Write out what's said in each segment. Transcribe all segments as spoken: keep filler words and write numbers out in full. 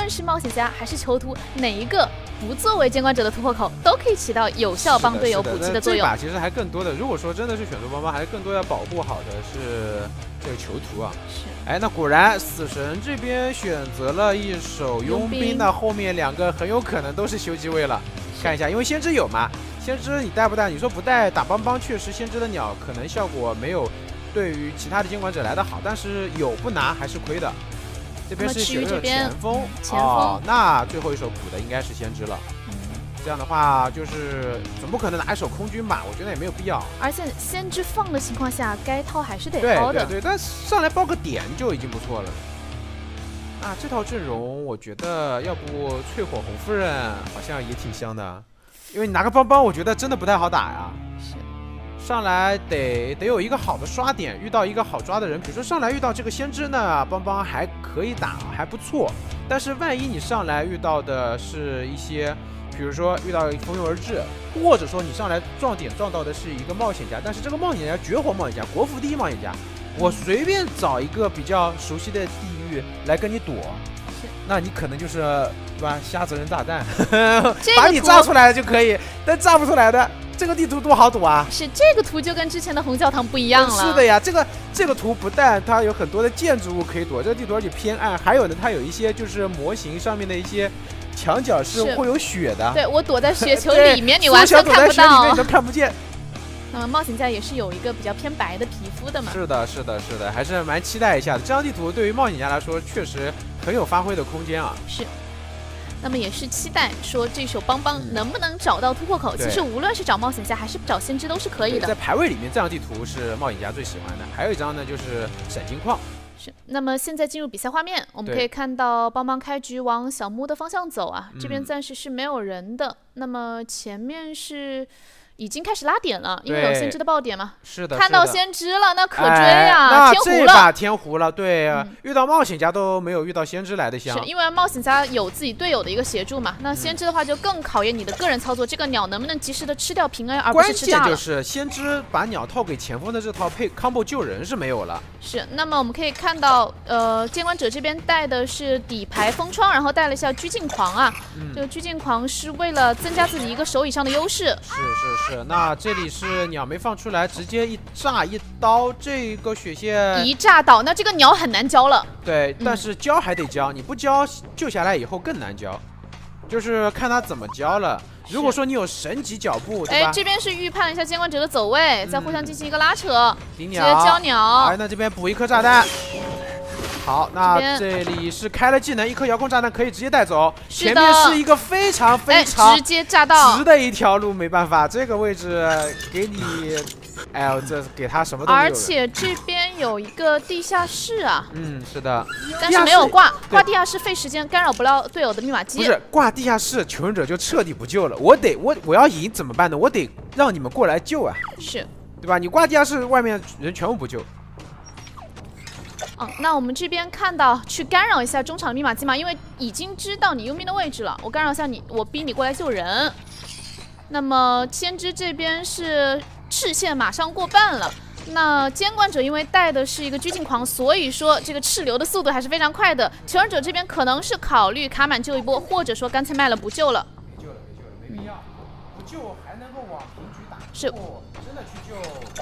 论是冒险家还是囚徒，哪一个不作为监管者的突破口，都可以起到有效帮队友补给的作用。 这把其实还更多的，如果说真的是选择邦邦，还是更多要保护好的是这个囚徒啊。 是。 哎，那果然死神这边选择了一手佣兵，那后面两个很有可能都是修机位了。看一下，因为先知有嘛，先知你带不带？你说不带打邦邦，确实先知的鸟可能效果没有对于其他的监管者来的好，但是有不拿还是亏的。这边是选择前锋， 前锋、 哦，那最后一手补的应该是先知了。嗯，这样的话就是总不可能拿一手空军吧？我觉得也没有必要。 而且先知放的情况下，该掏还是得掏的。 对对对，但上来包个点就已经不错了。啊，这套阵容我觉得要不淬火红夫人好像也挺香的，因为你拿个邦邦，我觉得真的不太好打呀。 是。 上来得得有一个好的刷点，遇到一个好抓的人，比如说上来遇到这个先知呢，邦邦还可以打，还不错。但是万一你上来遇到的是一些，比如说遇到蜂拥而至，或者说你上来撞点撞到的是一个冒险家，但是这个冒险家绝活冒险家，国服第一冒险家，我随便找一个比较熟悉的地域来跟你躲，那你可能就是对吧？瞎责任炸弹，把你炸出来了就可以，但炸不出来的。这个地图多好赌啊！ 是这个图就跟之前的红教堂不一样了。 是的呀，这个这个图不但它有很多的建筑物可以躲，这个地图而且偏暗，还有呢，它有一些就是模型上面的一些墙角是会有血的。 对，我躲在雪球里面，你完全看不到， 你都看不见。 那么冒险家也是有一个比较偏白的皮肤的嘛。 是的，是的，是的，还是蛮期待一下的。这张地图对于冒险家来说确实很有发挥的空间啊。 是。那么也是期待说这手邦邦能不能找到突破口。其实无论是找冒险家还是找先知都是可以的。 在排位里面，这张地图是冒险家最喜欢的。还有一张呢，就是闪金矿。 是。那么现在进入比赛画面，我们可以看到邦邦开局往小木的方向走啊，这边暂时是没有人的。嗯、那么前面是。已经开始拉点了，因为有先知的爆点嘛。 是的， 看到先知了，那可追啊！ 哎、那天胡了， 这把天胡了，对、嗯，遇到冒险家都没有遇到先知来的香。 是因为冒险家有自己队友的一个协助嘛，那先知的话就更考验你的个人操作，这个鸟能不能及时的吃掉平 A， 而不是吃炸了。 关键就是先知把鸟套给前锋的这套配 combo 救人是没有了。 是，那么我们可以看到，呃，监管者这边带的是底牌封窗，然后带了一下拘禁狂啊。嗯、这个拘禁狂是为了增加自己一个手以上的优势。 是是是，那这里。是鸟没放出来，直接一炸一刀，这个血线一炸倒，那这个鸟很难交了。 对，但是交还得交，嗯、你不交救下来以后更难交，就是看他怎么交了。如果说你有神级脚步，对吧？ 哎，这边是预判了一下监管者的走位，再、嗯、互相进行一个拉扯， 直接交鸟。 哎，那这边补一颗炸弹。好，那这里是开了技能，一颗遥控炸弹可以直接带走。前面是一个非常非常直接炸到直的一条路，没办法，这个位置给你，哎呦，这给他什么都没有。 而且这边有一个地下室啊， 嗯，是的， 但是没有挂，挂地下室费时间，干扰不了队友的密码机。 不是挂地下室，求生者就彻底不救了。我得我我要赢怎么办呢？我得让你们过来救啊， 是， 对吧？你挂地下室，外面人全部不救。 嗯，那我们这边看到去干扰一下中场密码机嘛，因为已经知道你佣兵的位置了，我干扰一下你，我逼你过来救人。那么先知这边是赤线马上过半了，那监管者因为带的是一个拘禁狂，所以说这个赤流的速度还是非常快的。求生者这边可能是考虑卡满救一波，或者说干脆卖了不救了。 没救了，没救了，没必要，不救还能够往平局打。 是， 真的去救。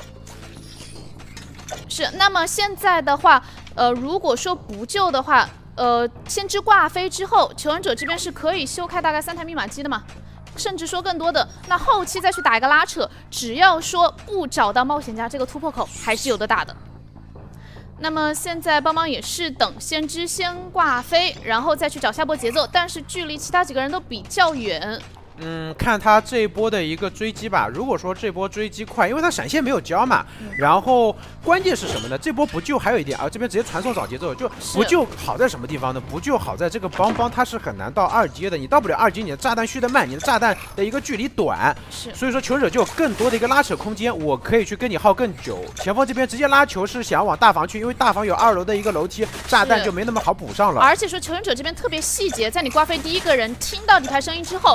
是，那么现在的话。呃，如果说不救的话，呃，先知挂飞之后，求生者这边是可以修开大概三台密码机的嘛，甚至说更多的。那后期再去打一个拉扯，只要说不找到冒险家这个突破口，还是有的打的。那么现在邦邦也是等先知先挂飞，然后再去找下波节奏，但是距离其他几个人都比较远。 嗯，看他这一波的一个追击吧。如果说这波追击快，因为他闪现没有交嘛，嗯、然后关键是什么呢？这波不救还有一点啊，这边直接传送找节奏，就不救好在什么地方呢？不救好在这个邦邦他是很难到二阶的，你到不了二阶，你的炸弹续得慢，你的炸弹的一个距离短， 是， 所以说求生者就有更多的一个拉扯空间，我可以去跟你耗更久。前锋这边直接拉球是想往大房去，因为大房有二楼的一个楼梯，炸弹就没那么好补上了。 而且说求生者这边特别细节，在你挂飞第一个人听到底牌声音之后。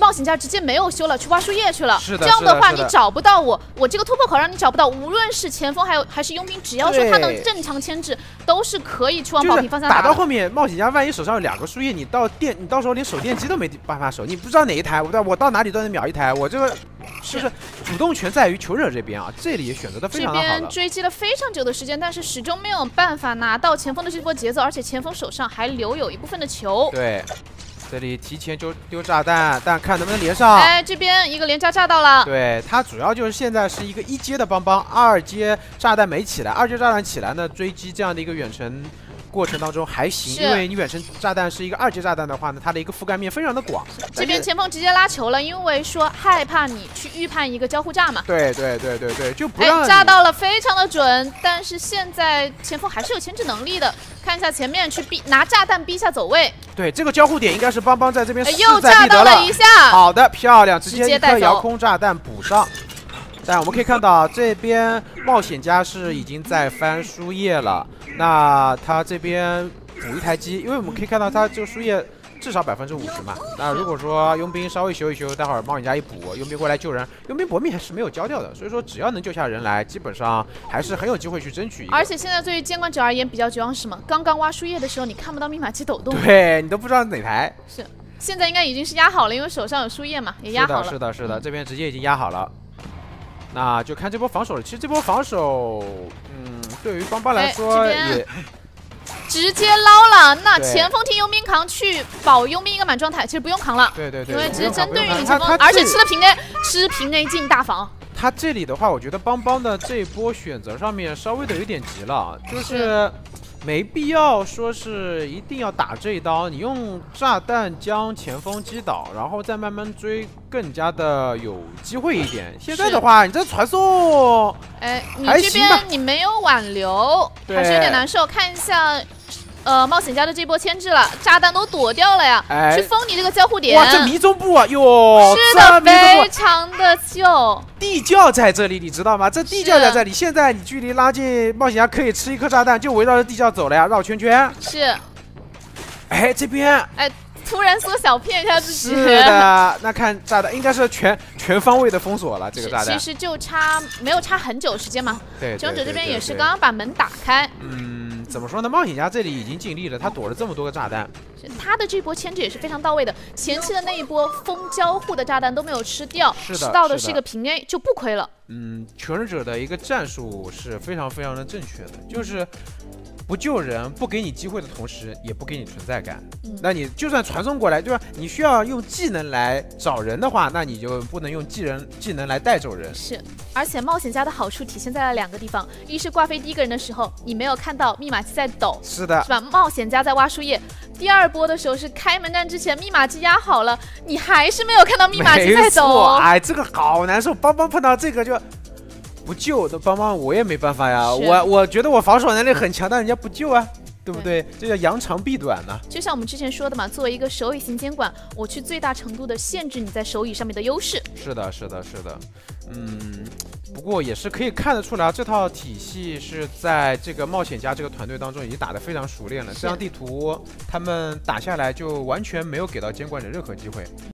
冒险家直接没有修了，去挖树叶去了。 是的， 这样的话的你找不到我，我这个突破口让你找不到，无论是前锋还有还是佣兵，只要说他能正常牵制，都是可以去往保平方向打。打到后面，冒险家万一手上有两个树叶，你到电，你到时候连手电机都没办法守，你不知道哪一台，我到我到哪里都能秒一台，我这个就是主动权在于求者这边啊，这里选择的非常的好。这边追击了非常久的时间，但是始终没有办法拿到前锋的这波节奏，而且前锋手上还留有一部分的球。 对。这里提前就丢炸弹，但看能不能连上。 哎，这边一个连炸炸到了。 对，它主要就是现在是一个一阶的邦邦，二阶炸弹没起来，二阶炸弹起来呢，追击这样的一个远程过程当中还行，因为你远程炸弹是一个二阶炸弹的话呢，它的一个覆盖面非常的广。 这边前锋直接拉球了，因为说害怕你去预判一个交互炸嘛。 对对对对对，就不让哎炸到了，非常的准。但是现在前锋还是有牵制能力的，看一下前面去逼拿炸弹逼一下走位。 对，这个交互点应该是邦邦在这边势又在必得了一下。 好的，漂亮，直接一颗带遥控炸弹补上。但我们可以看到，这边冒险家是已经在翻书页了。那他这边补一台机，因为我们可以看到他这个书页至少百分之五十嘛。那如果说佣兵稍微修一修，待会儿冒险家一补，佣兵过来救人，佣兵搏命还是没有交掉的。所以说，只要能救下人来，基本上还是很有机会去争取。 而且现在对于监管者而言，比较绝望是什么？刚刚挖书页的时候，你看不到密码机抖动， 对你都不知道哪台。 是，现在应该已经是压好了，因为手上有书页嘛，也压好了。 是的，是的，是的，这边直接已经压好了。那就看这波防守了。其实这波防守，嗯，对于邦邦来说也直接捞了。那前锋替佣兵扛去保佣兵一个满状态，其实不用扛了。 对对对， 因为直接针对于你前锋，而且吃了平 A， 吃平 A 进大防。 他这里的话，我觉得邦邦的这一波选择上面稍微的有点急了，就是没必要说是一定要打这一刀，你用炸弹将前锋击倒，然后再慢慢追，更加的有机会一点。现在的话，你这传送， 哎，你这边你没有挽留，还是有点难受。看一下。呃，冒险家的这波牵制了，炸弹都躲掉了呀，哎、去封你这个交互点。 哇，这迷踪步啊，哟， 是的，非常的秀。 地窖在这里，你知道吗？这地窖在这里，现在你距离拉近，冒险家可以吃一颗炸弹，就围绕着地窖走了呀，绕圈圈。 是。 哎，这边， 哎。突然缩小骗一下自己， 是的，那看炸弹应该是全全方位的封锁了，这个炸弹其实就差没有差很久时间嘛。 对， 求生者这边也是刚刚把门打开。 嗯，怎么说呢？冒险家这里已经尽力了，他躲了这么多个炸弹， 他的这波牵制也是非常到位的。前期的那一波封交互的炸弹都没有吃掉， 是的， 吃到的是一个平 A， 就不亏了。 嗯，求生者的一个战术是非常非常的正确的，就是不救人、不给你机会的同时，也不给你存在感。嗯、那你就算传送过来，对吧？你需要用技能来找人的话，那你就不能用技能技能来带走人。 是，而且冒险家的好处体现在了两个地方：一是挂飞第一个人的时候，你没有看到密码机在抖， 是的， 是吧？冒险家在挖树叶。第二波的时候是开门战之前，密码机压好了，你还是没有看到密码机在抖。 哎，这个好难受。邦邦碰到这个就。不救的邦邦我也没办法呀，我我觉得我防守能力很强，但人家不救啊，对不对？这叫扬长避短呢。 就像我们之前说的嘛，作为一个手椅型监管，我去最大程度的限制你在手椅上面的优势。 是的，是的，是的，嗯，不过也是可以看得出来，这套体系是在这个冒险家这个团队当中已经打得非常熟练了。这张地图他们打下来就完全没有给到监管者任何机会。